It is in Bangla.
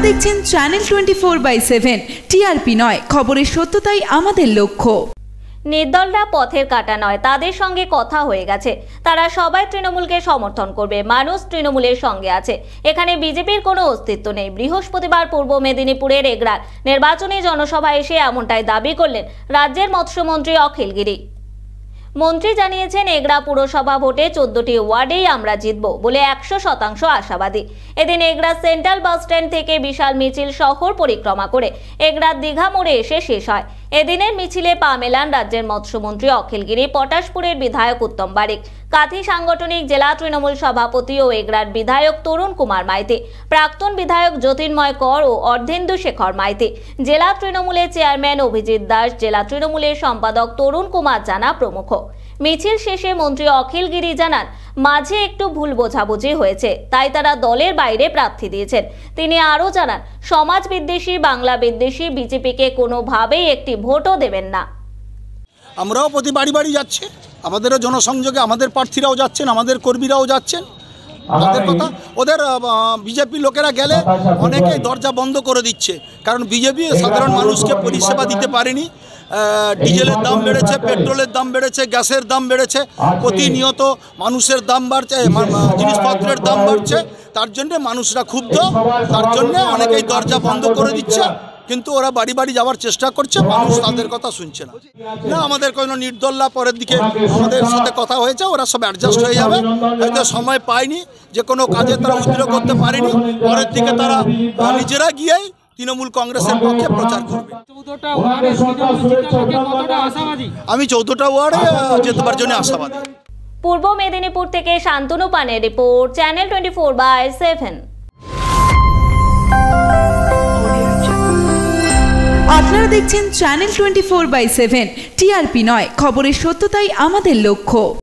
দেখছেন চ্যানেল 24/7 টিআরপি নয়, খবরের সত্যতাই আমাদের লক্ষ্য। নির্দলরা পথের কাটা নয়, তাদের সঙ্গে কথা হয়ে গেছে। তারা সবাই তৃণমূলকে সমর্থন করবে। মানুষ তৃণমূলের সঙ্গে আছে। এখানে বিজেপির কোনো অস্তিত্ব নেই। বৃহস্পতিবার পূর্ব মেদিনীপুরের এগরার নির্বাচনী জনসভায় এসে এমনটাই দাবি করলেন রাজ্যের মৎস্যমন্ত্রী অখিল গিরি। মন্ত্রী জানিয়েছেন, এগরা পুরসভা ভোটে 14টি ওয়ার্ডেই আমরা জিতব বলে 100% আশাবাদী। এদিন এগরা সেন্ট্রাল বাস স্ট্যান্ড থেকে বিশাল মিছিল শহর পরিক্রমা করে এগরার দীঘা মোড়ে এসে শেষ হয়। এদিনের মিছিলে পা মেলান রাজ্যের মৎস্যমন্ত্রী অখিল গিরি, পটাশপুরের বিধায়ক উত্তম বারিক, কাঁথি সাংগঠনিক জেলা তৃণমূল সভাপতি ও এগরার বিধায়ক তরুণ কুমার মাইতি, প্রাক্তন বিধায়ক জ্যোতির্ময় কর ও অর্ধেন্দু শেখর মাইতি, জেলা তৃণমূলের চেয়ারম্যান অভিজিৎ দাস, জেলা তৃণমূলের সম্পাদক তরুণ কুমার জানা প্রমুখ। মিছিল শেষে মন্ত্রী অখিল গিরি জানান, মাঝে একটু ভুল বোঝাবুঝি হয়েছে, তাই তারা দলের বাইরে প্রার্থী দিয়েছেন। তিনি আরও জানান, সমাজ বিদ্বেষী, বাংলা বিদ্বেষী বিজেপিকে কোনোভাবেই একটি ভোটও দেবেন না। আমরাও প্রতি বাড়ি বাড়ি যাচ্ছি, আমাদেরও জনসংযোগে আমাদের প্রার্থীরাও যাচ্ছেন, আমাদের কর্মীরাও যাচ্ছেন। তাদের কথা, ওদের বিজেপি লোকেরা গেলে অনেকেই দরজা বন্ধ করে দিচ্ছে, কারণ বিজেপি সাধারণ মানুষকে পরিষেবা দিতে পারেনি। ডিজেলের দাম বেড়েছে, পেট্রোলের দাম বেড়েছে, গ্যাসের দাম বেড়েছে, প্রতিনিয়ত মানুষের দাম বাড়ছে, জিনিসপত্রের দাম বাড়ছে। তার জন্যে মানুষরা ক্ষুব্ধ, তার জন্যে অনেকেই দরজা বন্ধ করে দিচ্ছে। কিন্তু ওরা বাড়ি বাড়ি যাওয়ার চেষ্টা করছে, মানুষ তাদের কথা শুনছে না। না, আমাদের কোনো নির্দলরা পরের দিকে আমাদের সাথে কথা হয়েছে, ওরা সব অ্যাডজাস্ট হয়ে যাবে। হয়তো সময় পায়নি, যে কোনো কাজে তারা উদ্যোগ করতে পারেনি, পরের দিকে তারা নিজেরা গিয়েই তৃণমূল কংগ্রেসের পক্ষে প্রচার করবে। আমি 14টা ওয়ার্ডে যেতে জন্য আশাবাদী। পূর্ব মেদিনীপুর থেকে শান্তনু পানের রিপোর্ট, চ্যানেল 24/7। আপনারা দেখছেন চ্যানেল 24/7 টিআরপি নয়, খবরের সত্যতাই আমাদের লক্ষ্য।